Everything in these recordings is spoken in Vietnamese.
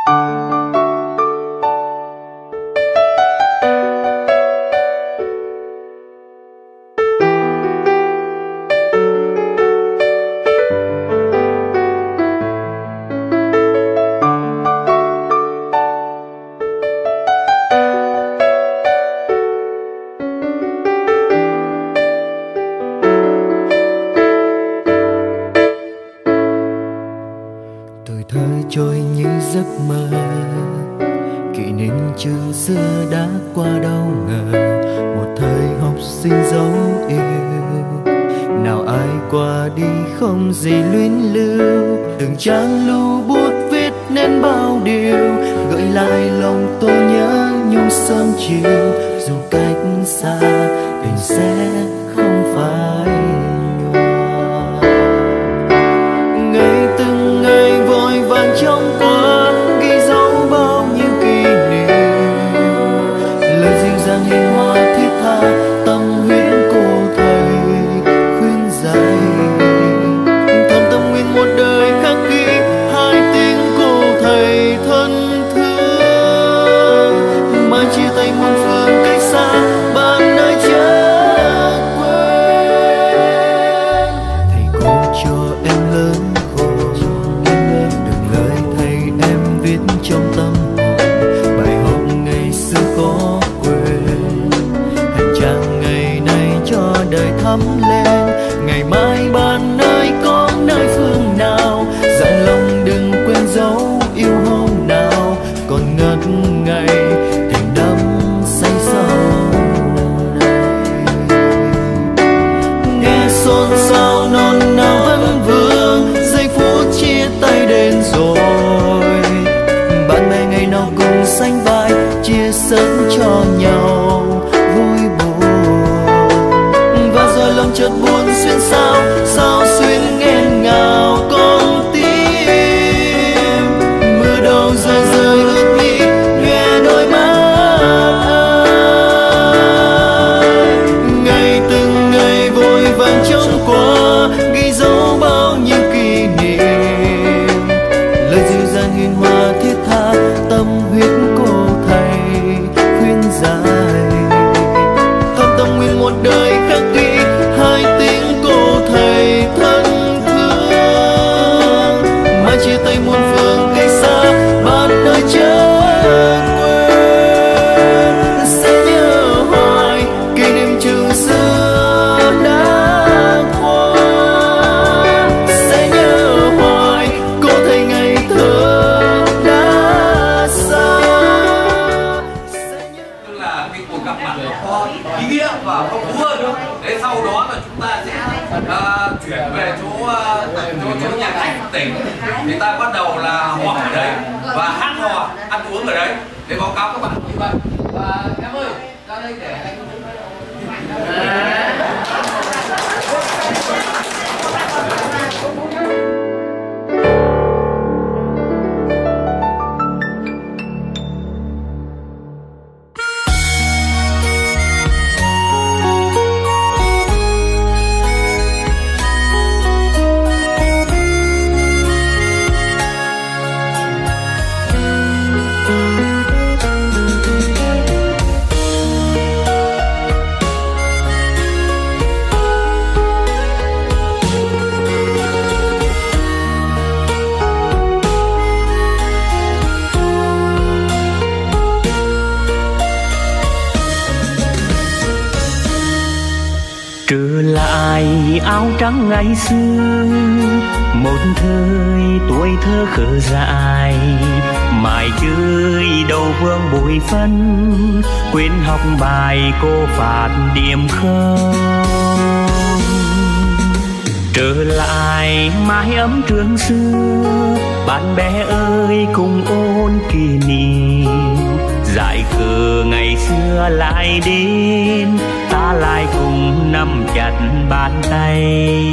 Tuổi thơ trôi như giấc mơ, kỷ niệm trường xưa đã qua đâu ngờ. Một thời học sinh dấu yêu, nào ai qua đi không gì luyến lưu. Từng trang lưu bút viết nên bao điều, gợi lại lòng tôi nhớ nhung sớm chiều. Dù cách xa tình sẽ không phải nhòa. Ngày từng ngày vội vàng trong qua, ghi dấu bao nhiêu kỷ niệm. Lời dịu dàng hiền hòa thiết tha, tâm huyết cô thầy khuyên dạy. Thầm tâm nguyện một đời khắc ghi hai tiếng cô thầy thân thương. Mai chia tay muôn phương cách xa, bạn nơi chớ quên. Thầy cô cho em lớn khôn, từng lời thầy em viết trong tâm hồn. Bài học ngày xưa có quên, hành trang ngày nay cho đời thắm lên. Ngày mai bạn ơi có nơi phương nào, dặn lòng đừng quên dấu yêu hôm nào. Còn ngất ngây tình đắm say sầu này. Nghe xôn xao nôn nao vẫn vương, giây phút chia tay đến rồi. Bạn bè ngày nào cùng sánh vai, chia sớt cho nhau vui buồn. Và rồi lòng chợt buồn xuyên sao, sao xuyên nghẹn ngào con tim. Mưa đâu rơi rơi ướt mi nhòe đôi mắt ai. Ngày từng ngày vội vàng trôi qua, ghi dấu bao nhiêu kỷ niệm. Lời dịu dàng hiền hòa thiết tha, tâm huyết cô thầy khuyên dạy. Thầm tâm nguyện một đời khắc ghi hai tiếng cô thầy thân thương. Mai chia tay muôn phương cách xa, bạn ơi chớ quên. Sẽ nhớ hoài kỷ niệm trường xưa đã qua. Sẽ nhớ hoài cô thầy ngày thơ đã xa. Tức là cái cuộc gặp mặt nó có ý nghĩa và phong phú hơn. Thế sau đó là chúng ta sẽ chuyển về chỗ nhà khách tỉnh. Thì ta bắt đầu là họp ở đấy và hát hò, ăn uống ở đấy. Để báo cáo các bạn như vậy. Và em ơi, ra đây để anh trở lại áo trắng ngày xưa. Một thời tuổi thơ khờ dại, mải chơi đầu vương bụi phân. Quên học bài cô phạt điểm không. Trở lại mái ấm trường xưa, bạn bè ơi cùng ôn kỷ niệm. Dại khờ ngày xưa lại đến, ta lại cùng nắm chặt bàn tay.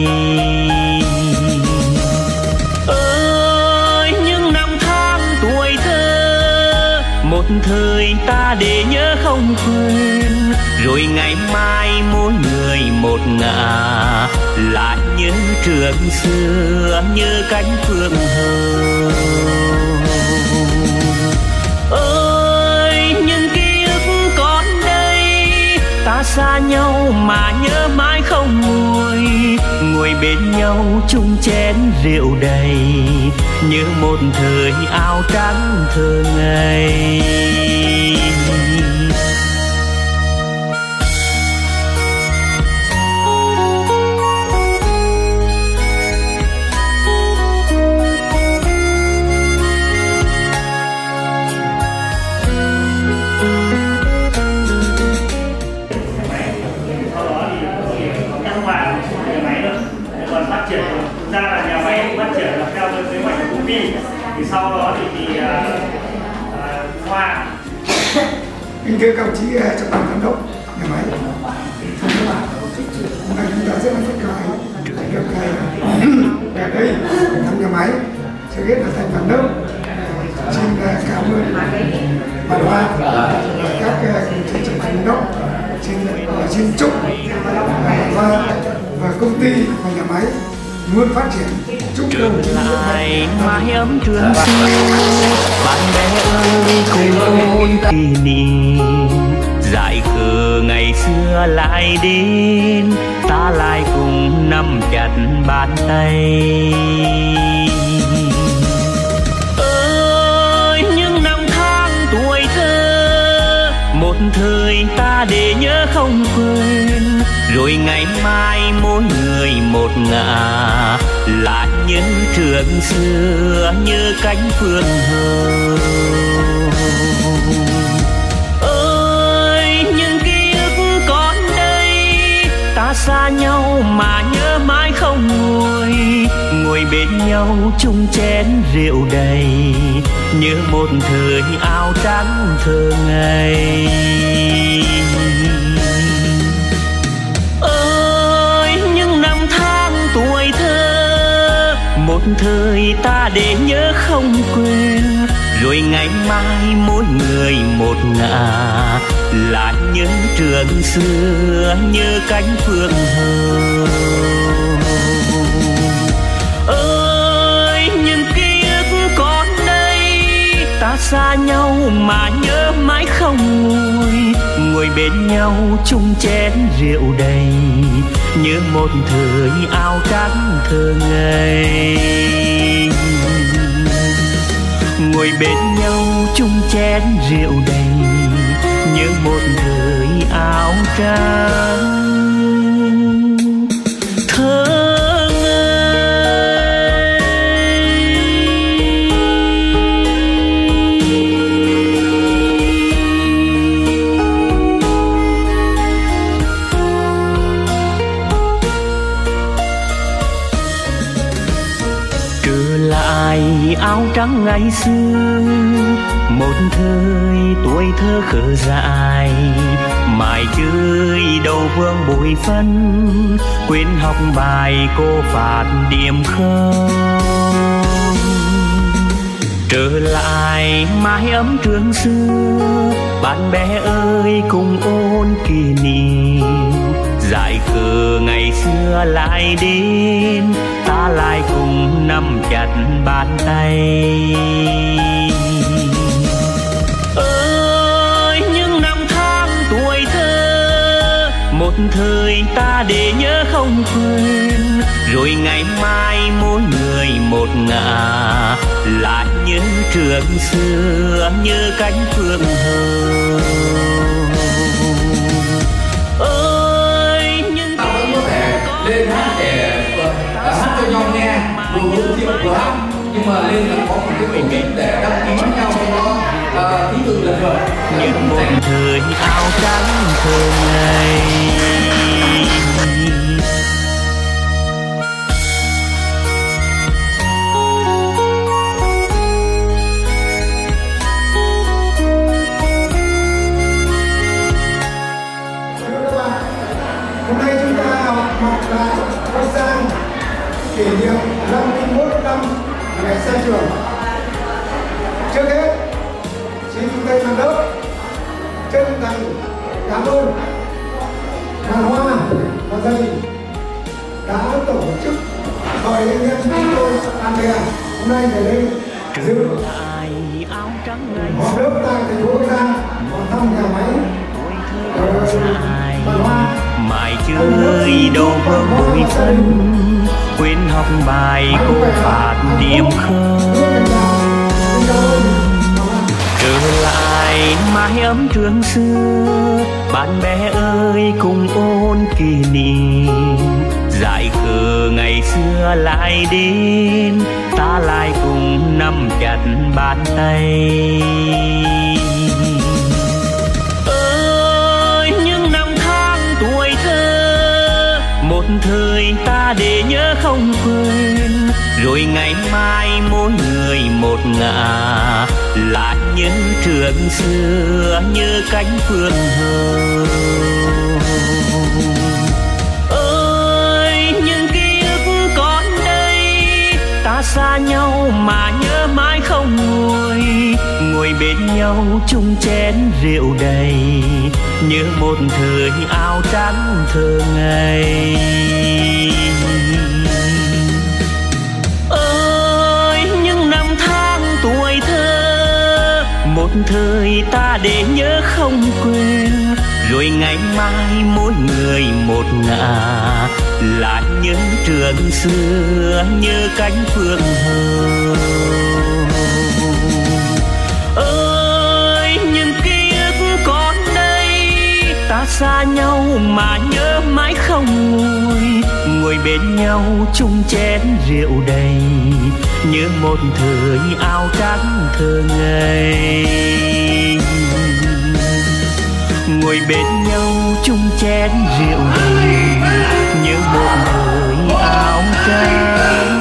Ơi những năm tháng tuổi thơ, một thời ta để nhớ không quên. Rồi ngày mai mỗi người một ngả, lại nhớ trường xưa, nhớ cánh phương hồng. xa nhau mà nhớ mãi không nguôi, ngồi bên nhau chung chén rượu đầy, như một thời áo trắng thơ ngây. Thực ra là nhà máy phát triển theo kế hoạch của công ty, thì sau đó thì Hoa. Kính thưa các đồng chí trong ban giám đốc nhà máy, thưa các bạn, hôm nay chúng ta rất là phấn khởi được về đây thăm nhà máy. Trước hết là thành giám đốc xin cảm ơn bà Hoa và các đồng chí trong ban giám đốc, xin chúc bà Hoa và công ty và nhà máy luôn phát triển. Chúc đồng chí lại mái ấm trường xưa, bạn bè ơi cùng ôn kỷ niệm, dại khờ ngày xưa lại đến, ta lại cùng nắm chặt bàn tay. Ơi những năm tháng tuổi thơ, một thời ta để nhớ không quên, rồi ngày mai mỗi người một ngả, là những trường xưa như cánh phương hồng. Ơi những ký ức còn đây, ta xa nhau mà nhớ mãi không nguôi, ngồi bên nhau chung chén rượu đầy, như một thời áo trắng thơ ngây. Tuổi thơ một thời ta để nhớ không quên, rồi ngày mai mỗi người một ngả, là những trường xưa như cánh phương hồng. Ơi những ký ức còn đây, ta xa nhau mà nhớ mãi không nguôi, ngồi bên nhau chung chén rượu đầy, như một thời áo trắng thơ ngây. Ngồi bên nhau chung chén rượu đầy, như một thời áo trắng thơ áo trắng ngày xưa, một thời tuổi thơ khờ dại, mải chơi đầu vương bụi phân, quên học bài cô phạt điểm không. Trở lại mái ấm trường xưa, bạn bè ơi cùng ôn kỷ niệm, dại khờ ngày xưa lại đến, ta lại cùng nắm chặt bàn tay. Ơi những năm tháng tuổi thơ, một thời ta để nhớ không quên, rồi ngày mai mỗi người một ngả, là những trường xưa như cánh phương hồng. Lên hát để hát cho nhau nghe, vừa uống rượu vừa hát, nhưng mà lên là có một cái tổ chức để đăng ký nhau cho nó ký tự lần lượt. Những một thời áo trắng thơ ngây. hôm nay chúng ta họp lại Bắc Giang kỷ niệm 51 năm ngày ra trường. Trước hết, xin thay mặt lớp chân thành cảm ơn bà Hoa và gia đình đã tổ chức mời anh em chúng tôi bạn bè hôm nay về đây dự họp lớp tại thành phố Bắc Giang, thăm nhà máy. Bà Hoa mãi chơi đâu vương bụi phân, quên học bài cô phạt điểm không. Trở lại mái ấm trường xưa, bạn bè ơi cùng ôn kỷ niệm. Dại khờ ngày xưa lại đến, ta lại cùng nắm chặt bàn tay. Ơi những năm tháng tuổi thơ, một thời ta để nhớ không quên. Rồi ngày mai mỗi người một ngả, lại nhớ trường xưa như cánh phương hờ. Ơi những ký ức còn đây, ta xa nhau mà nhớ mãi không nguôi. Ngồi bên nhau chung chén rượu đầy, nhớ một thời áo trắng thơ ngây. Tuổi thơ một thời ta để nhớ không quên. Rồi ngày mai mỗi người một ngả, lại nhớ trường xưa như cánh phương hờ. Ơi những ký ức còn đây, ta xa nhau mà nhớ mãi không nguôi. Ngồi bên nhau chung chén rượu đầy, nhớ một thời áo trắng thơ ngây. Ngồi bên nhau chung chén rượu đầy, nhớ một thời áo trắng